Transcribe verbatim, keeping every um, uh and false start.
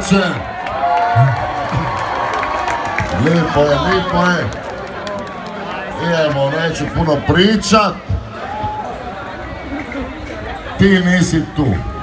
inače. Lipo je, lipo je. Idemo, neću puno pričat. Ti nisi tu.